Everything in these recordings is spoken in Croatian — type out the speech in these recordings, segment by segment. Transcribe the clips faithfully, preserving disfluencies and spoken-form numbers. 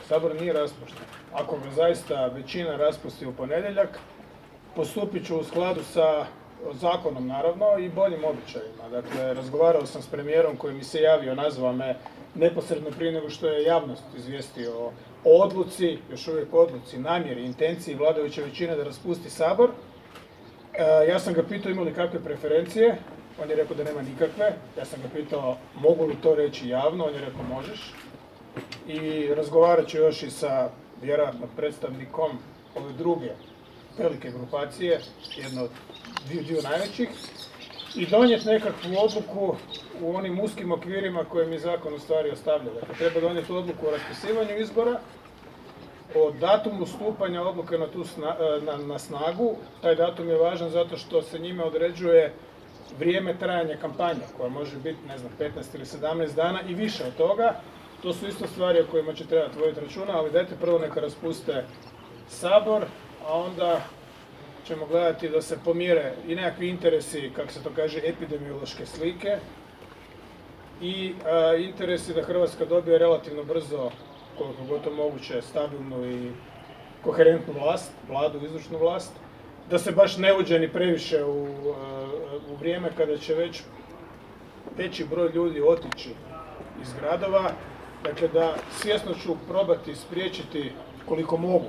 Sabor nije raspušten. Ako ga zaista većina raspusti u ponedjeljak, postupit ću u skladu sa zakonom naravno i boljim običajima. Dakle, razgovarao sam s premijerom koji mi se javio, nazvao me neposredno prije nego što je javnost izvijestio o odluci, još uvijek odluci, namjeri, intenciji vladajuće većine da raspusti Sabor. E, ja sam ga pitao ima li kakve preferencije, on je rekao da nema nikakve. Ja sam ga pitao mogu li to reći javno, on je rekao možeš. I razgovarat ću još i sa vjerojatno predstavnikom ove druge velike grupacije, jedno od dviju, dviju najvećih, i donijeti nekakvu odluku u onim uskim okvirima koje mi zakon u stvari ostavlja. Dakle, treba donijeti odluku o raspisivanju izbora, o datumu stupanja odluke na, tu sna, na, na snagu. Taj datum je važan zato što se njime određuje vrijeme trajanja kampanje, koja može biti, ne znam, petnaest ili sedamnaest dana i više od toga. To su isto stvari o kojima će trebati voditi računa, ali dajte prvo neka raspuste Sabor, a onda ćemo gledati da se pomire i nekakvi interesi, kako se to kaže, epidemiološke slike i a, interesi da Hrvatska dobije relativno brzo, koliko god to moguće, stabilnu i koherentnu vlast, vladu, izvršnu vlast, da se baš ne uđe ni previše u, u vrijeme kada će već veći broj ljudi otići iz gradova. Dakle, da svjesno ću probati spriječiti koliko mogu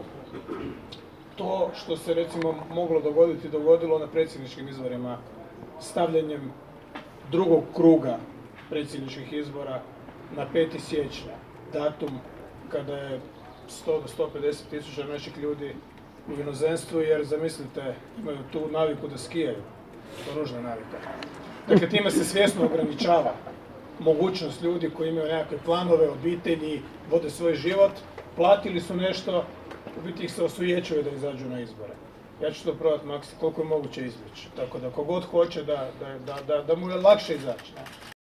to što se recimo moglo dogoditi, dogodilo na predsjedničkim izborima stavljanjem drugog kruga predsjedničkih izbora na peti siječnja, datum kada je sto do sto pedeset tisuća naših ljudi u inozemstvu, jer zamislite, imaju tu naviku da skijaju, to ružna navika. Dakle, time se svjesno ograničava mogućnost ljudi koji imaju nekakve planove, obitelji, vode svoj život, platili su nešto, u biti ih se osujećuje da izađu na izbore. Ja ću to probati maksimalno koliko je moguće izbjeći. Tako da kogod hoće da, da, da, da mu je lakše izaći.